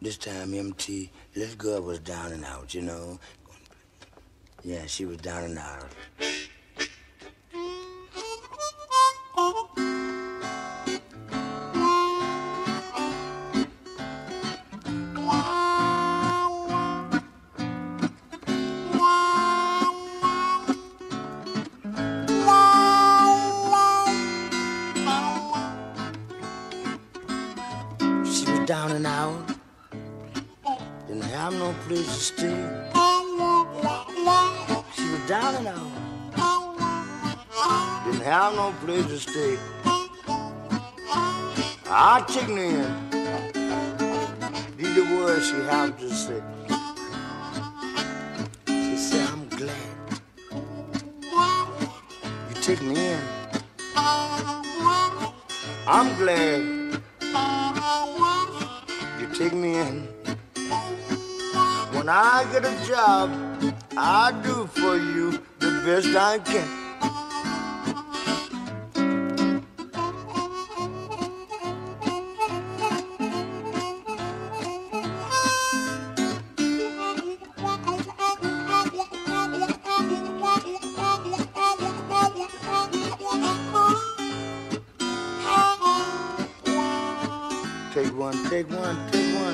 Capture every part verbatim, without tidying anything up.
This time M T, little girl was down and out, you know. Yeah, she was down and out. She was down and out. Didn't have no place to stay. She was down and out. Didn't have no place to stay. I took her in. These the words she had to say. She said, I'm glad you take me in. I'm glad you take me in. When I get a job, I do for you the best I can. Take one, take one, take one.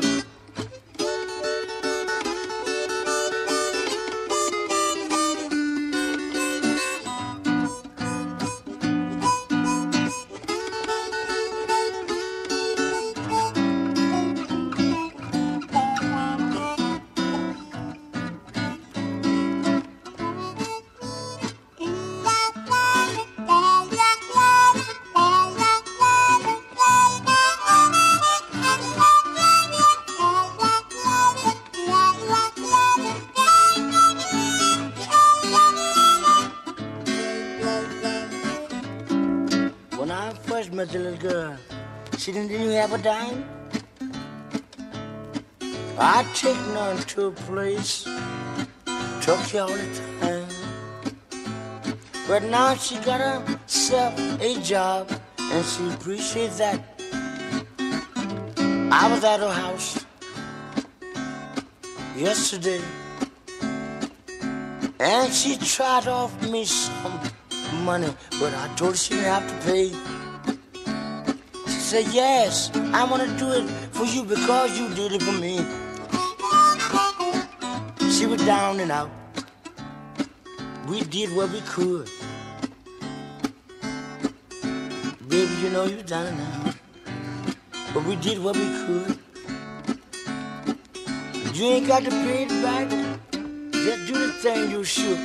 When I first met the little girl, she didn't even have a dime. I take her to a place, took her all the time. But now she got herself a job, and she appreciates that. I was at her house yesterday, and she tried to offer me some money, but I told her she didn't have to pay. She said, yes, I want to do it for you because you did it for me. She was down and out. We did what we could. Baby, you know you was down and out. But we did what we could. You ain't got to pay it back. Just do the thing you should.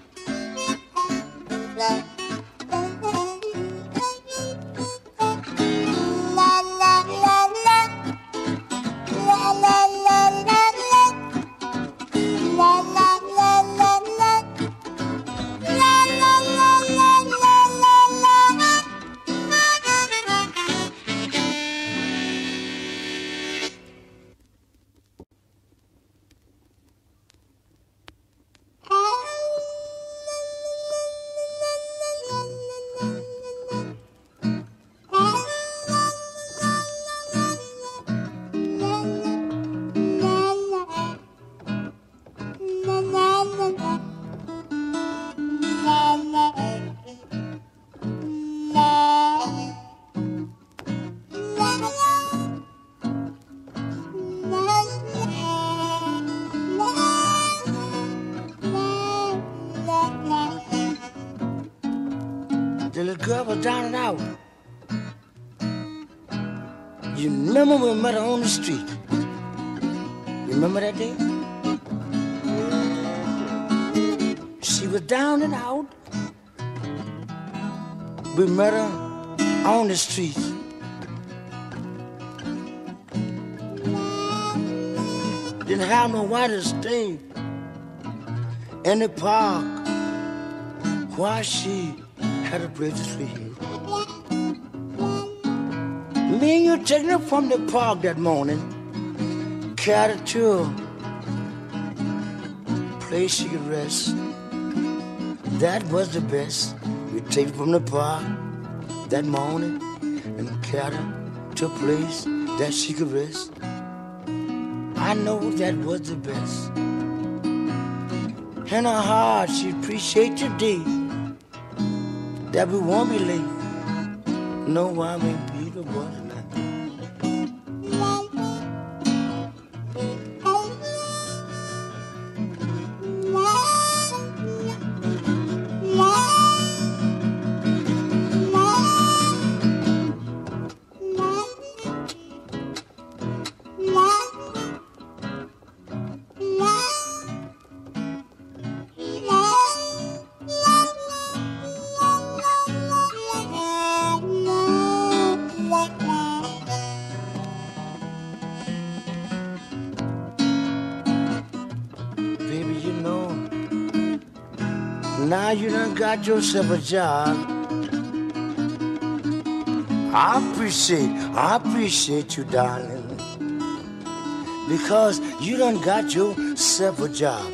The little girl was down and out. You remember when we met her on the street? You remember that day? She was down and out. We met her on the street. Didn't have no white to stay in the park while she had a place to sleep. Me and you taking her from the park that morning, carried her to a place she could rest. That was the best. We take her from the park that morning and carried her to a place that she could rest. I know that was the best. In her heart, she appreciate today that we won't be late. No, I may be the boy tonight. Baby, you know, now you done got yourself a job. I appreciate, I appreciate you, darling, because you done got yourself a job.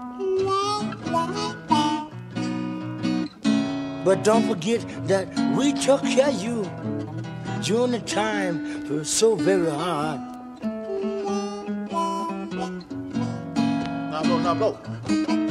But don't forget that we took care of you during the time it was so very hard. Now go, now go.